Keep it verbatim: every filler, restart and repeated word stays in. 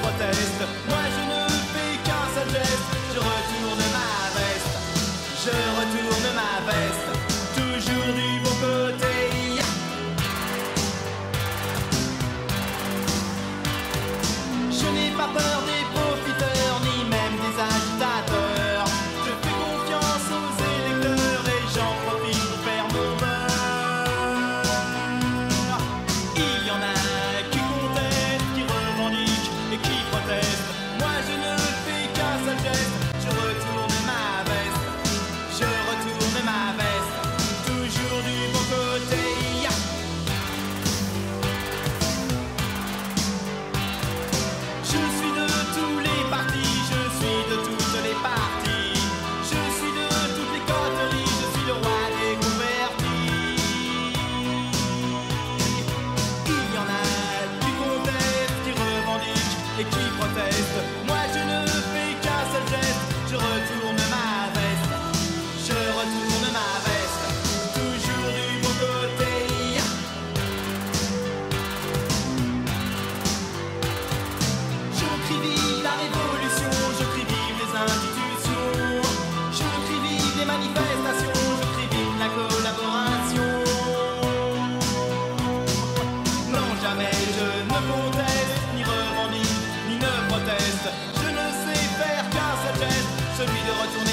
proteste. Moi je ne fais qu'un seul geste, je retourne ma veste, je retourne ma veste, toujours du bon côté. Je n'ai pas peur des profiteurs, ni même des agitateurs. Je fais confiance aux électeurs et j'en profite pour faire mon beurre. Il y en a qui contestent, qui revendiquent et qui protestent. Moi je ne fais qu'un seul geste, je retourne ma veste, je retourne ma veste, toujours du bon côté. Je suis de tous les partis, je suis de toutes les parties, je suis de toutes les coteries, je suis le roi des convertis. Il y en a qui contestent, qui revendiquent et qui protestent. Moi je ne fais qu'un seul geste, je retourne ma veste, je retourne ma veste, toujours du bon côté. Je crie vive la révolution, je crie vive les institutions, je crie vive les manifestations, je crie vive la collaboration. Non, jamais je ne conteste, ni revendique, ni ne proteste. Je ne sais faire qu'un seul geste, celui de retourner